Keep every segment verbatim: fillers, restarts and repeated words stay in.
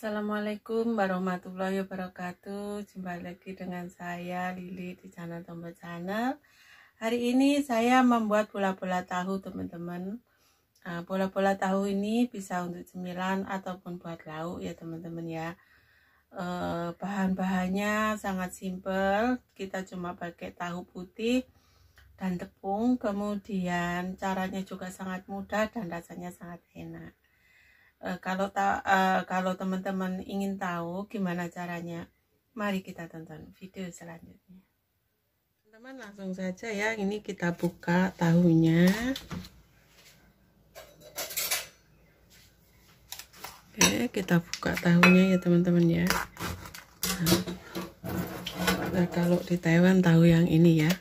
Assalamualaikum warahmatullahi wabarakatuh. Jumpa lagi dengan saya Lili di channel Tombo Channel. Hari ini saya membuat bola-bola tahu, teman-teman. Nah, bola-bola tahu ini bisa untuk cemilan ataupun buat lauk ya, teman-teman ya. Eh, bahan-bahannya sangat simpel. Kita cuma pakai tahu putih dan tepung. Kemudian caranya juga sangat mudah dan rasanya sangat enak. Uh, kalau ta uh, kalau teman-teman ingin tahu gimana caranya, mari kita tonton video selanjutnya. Teman-teman, langsung saja ya, ini kita buka tahunya. Oke, kita buka tahunya ya teman-teman ya. Nah, kalau di Taiwan tahu yang ini ya.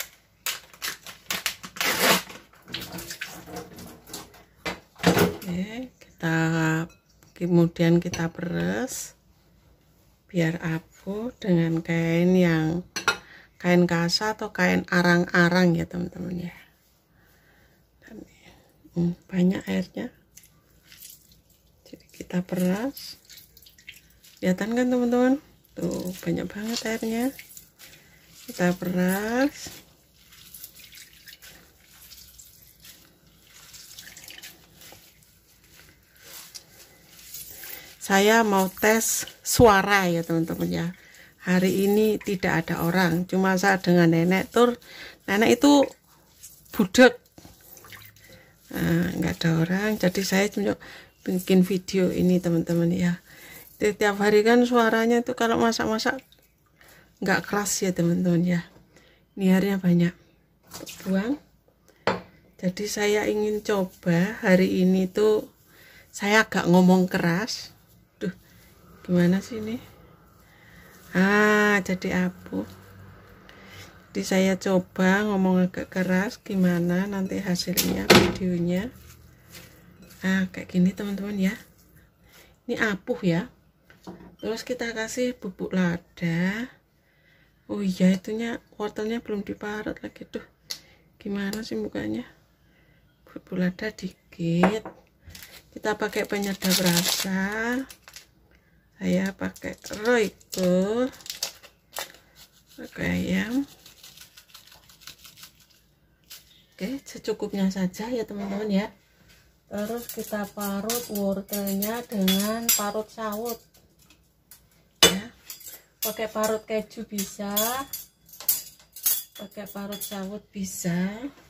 Oke, kita kemudian kita peres biar abu dengan kain yang kain kasa atau kain arang-arang ya teman-teman ya. Dan, hmm, banyak airnya, jadi kita peras. Kelihatan kan teman-teman, tuh banyak banget airnya. Kita peras. Saya mau tes suara ya teman-teman ya. Hari ini tidak ada orang, cuma saya dengan nenek tur. Nenek itu budek, nah, nggak ada orang, jadi saya cuma bikin video ini teman-teman ya. Setiap hari kan suaranya itu kalau masak-masak nggak keras ya teman-teman ya. Ini airnya banyak, buang. Jadi saya ingin coba hari ini tuh saya agak ngomong keras. Duh, gimana sih ini? Ah, jadi abu. Jadi saya coba ngomong agak keras, gimana nanti hasilnya videonya. Ah, kayak gini teman-teman ya. Ini apuh ya. Terus kita kasih bubuk lada. Oh iya, itunya wortelnya belum diparut lagi tuh. Gimana sih mukanya? Bubuk lada dikit. Kita pakai penyedap rasa. Saya pakai Royco, pakai ayam. Oke, secukupnya saja ya teman-teman ya. Terus kita parut wortelnya dengan parut sawut ya. Pakai parut keju bisa, pakai parut sawut bisa.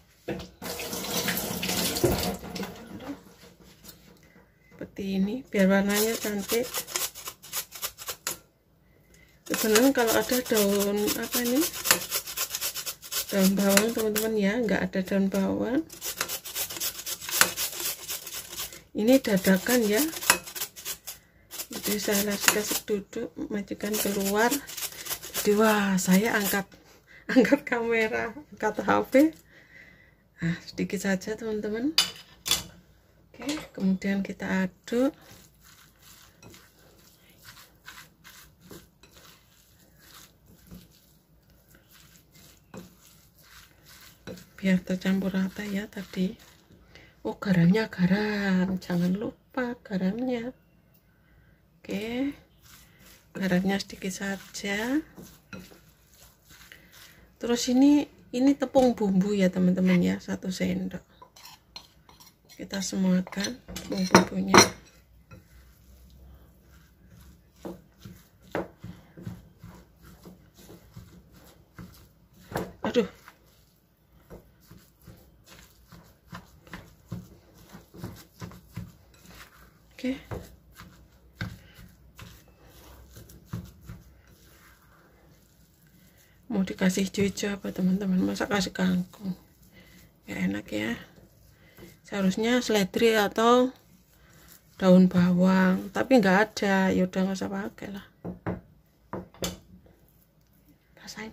Seperti ini biar warnanya cantik. Sebenarnya kalau ada daun apa ini, daun bawang teman-teman ya, nggak ada daun bawang. Ini dadakan ya, jadi saya langsung kasih duduk, majukan keluar. Jadi wah, saya angkat angkat kamera, angkat H P. Nah, sedikit saja teman-teman. Oke, kemudian kita aduk. Biar tercampur rata ya tadi. Oh, garamnya garam, jangan lupa garamnya. Oke, garamnya sedikit saja. Terus ini ini tepung bumbu ya teman-teman ya, satu sendok. Kita semuakan tepung bumbunya. Aduh, oke. Mau dikasih hijau-hijau apa teman-teman? Masa kasih kangkung? Gak enak ya. Seharusnya seledri atau daun bawang, tapi nggak ada. Ya udah nggak usah pakai lah. Rasain.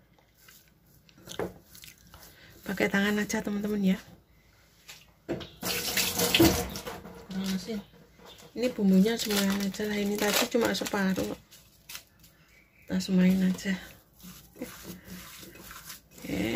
Pakai tangan aja teman-teman ya. Kurang asin. Ini bumbunya semuanya aja lah, ini tadi cuma separuh, kita semain aja. Oke.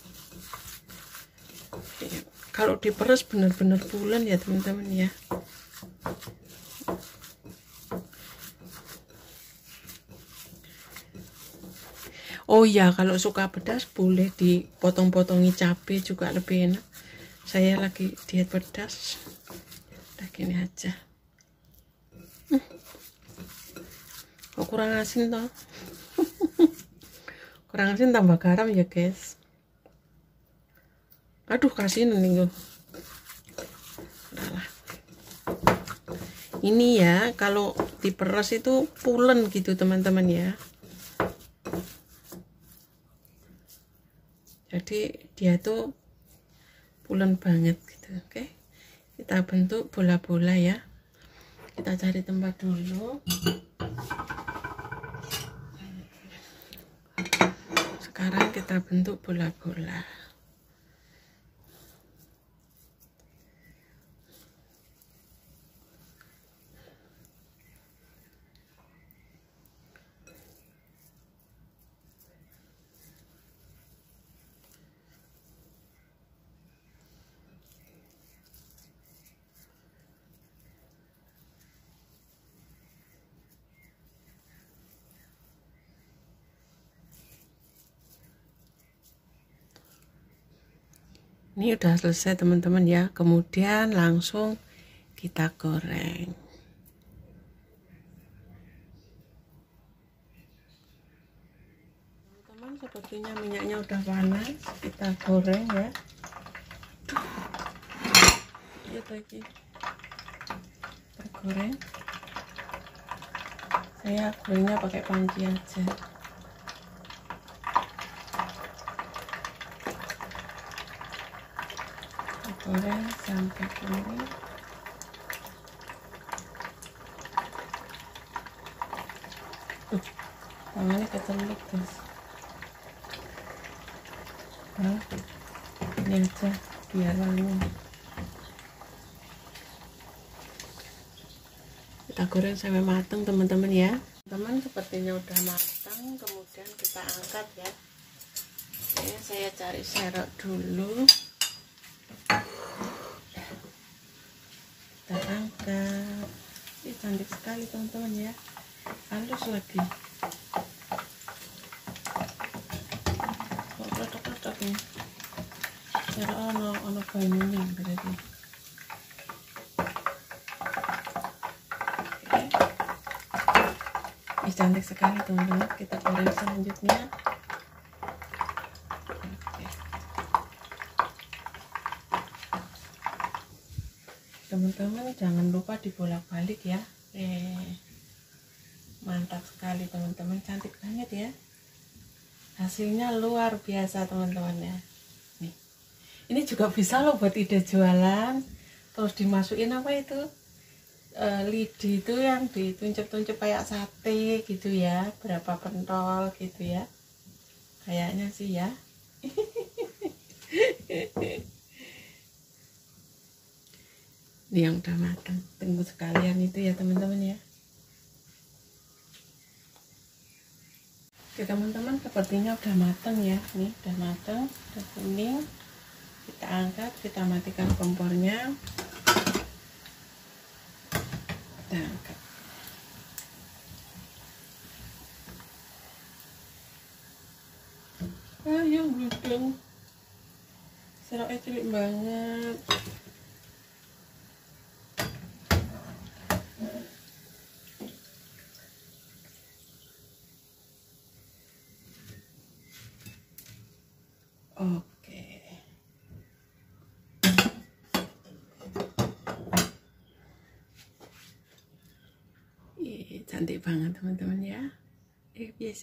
Kalau diperes benar-benar bulan ya teman-teman ya. Oh iya, kalau suka pedas boleh dipotong-potongi cabai juga lebih enak. Saya lagi diet pedas, udah gini aja. Hmm. Kok kurang asin toh? Kurang asin tambah garam ya guys. Aduh, kasihin nih. Udahlah. Ini ya, kalau diperes itu pulen gitu teman-teman ya. Jadi dia tuh pulen banget gitu. Oke, kita bentuk bola-bola ya. Kita cari tempat dulu. Sekarang kita bentuk bola-bola. Ini udah selesai teman-teman ya. Kemudian langsung kita goreng. Teman-teman, sepertinya minyaknya udah panas. Kita goreng ya. Lihat lagi. Kita goreng. Saya gorengnya pakai panci aja. Goreng sampai kering. Tuh, tangannya kecelik guys. Nah, ini aja biar wangi. Kita goreng sampai matang teman-teman ya. Teman sepertinya udah matang, kemudian kita angkat ya. Oke, saya cari serok dulu. Kita angkat. Ini cantik sekali teman-teman ya, halus lagi. Kok kotak-kotak nih, cara ono ono banyunya berarti. Oke, ini cantik sekali teman-teman. Kita goreng selanjutnya. Teman-teman jangan lupa dibolak-balik ya. Eh, mantap sekali teman-teman, cantik banget ya. Hasilnya luar biasa teman-teman ya. Nih, ini juga bisa loh buat ide jualan. Terus dimasukin apa itu e, lidi itu yang ditunjuk-tunjuk kayak sate gitu ya. Berapa pentol gitu ya. Kayaknya sih ya. Ini yang udah matang, tunggu sekalian itu ya teman-teman ya. Oke teman-teman, sepertinya udah matang ya. Nih udah matang, udah kuning. Kita angkat, kita matikan kompornya. Kita angkat. Ayo gudeng, seroknya cilik banget. Oke. Ih, cantik banget teman-teman ya. Eh, biasa.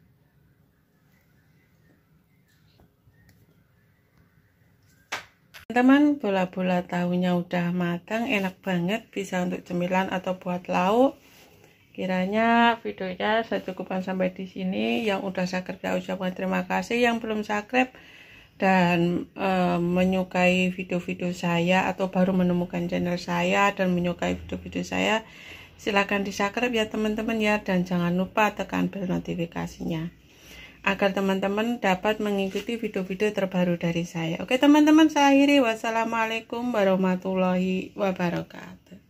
Teman-teman, bola-bola tahunya udah matang, enak banget, bisa untuk cemilan atau buat lauk. Kiranya videonya saya cukupkan sampai di sini. Yang udah subscribe saya ucapkan terima kasih, yang belum subscribe dan e, menyukai video-video saya atau baru menemukan channel saya dan menyukai video-video saya, silahkan di subscribe ya teman-teman ya, dan jangan lupa tekan bel notifikasinya agar teman-teman dapat mengikuti video-video terbaru dari saya. Oke teman-teman, saya akhiri. Wassalamualaikum warahmatullahi wabarakatuh.